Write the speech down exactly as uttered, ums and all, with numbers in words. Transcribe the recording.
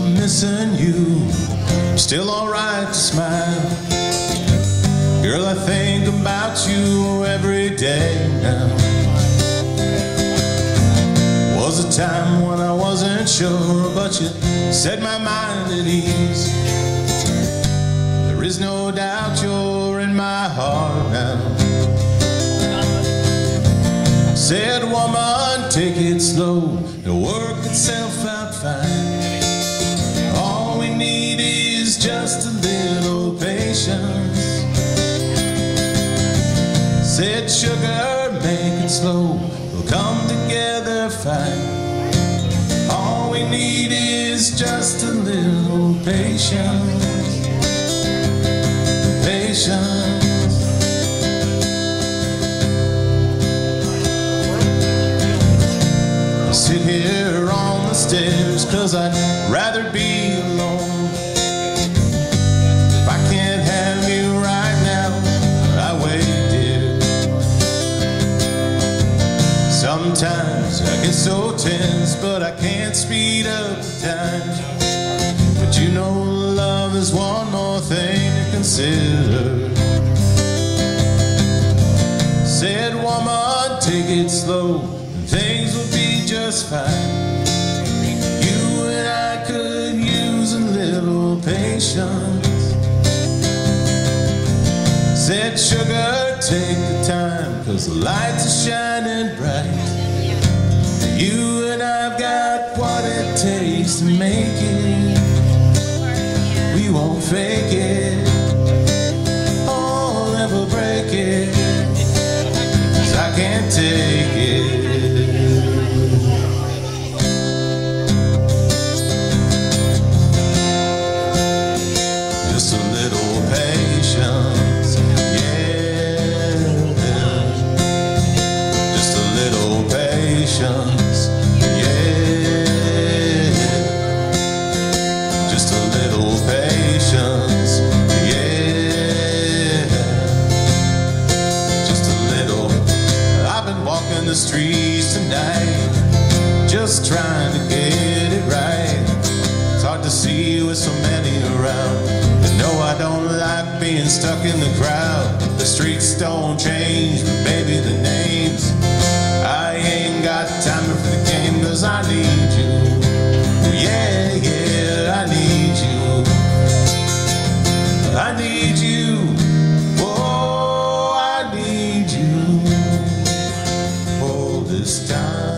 missing you. Still alright to smile. Girl, I think about you every day now. Was a time when I wasn't sure, but you set my mind at ease. There is no doubt you're in my heart now. Said, woman, take it slow, it'll work itself out fine. All we need is just a little patience. Said, sugar, make it slow, we'll come together fine. All we need is just a little patience. Patience. Sit here on the stairs, 'cause I'd rather be alone. If I can't have you right now, I wait, dear. Sometimes I get so tense, but I can't speed up the time. But you know love is one more thing to consider. Said, woman, take it slow, and things will be just fine. You and I could use a little patience. Said, sugar, take the time, 'cause the lights are shining bright. You and I've got what it takes to make it. We won't fake it, or ever break it, 'cause I can't take it. Just a little patience, yeah. Just a little patience, yeah. Just a little patience, yeah. Just a little. I've been walking the streets tonight, just trying to get it right. It's hard to see with so many around. No, I don't like being stuck in the crowd. The streets don't change, but baby, the names. I ain't got time for the game, 'cause I need you. Yeah, yeah, I need you. I need you. Oh, I need you. Oh, this time.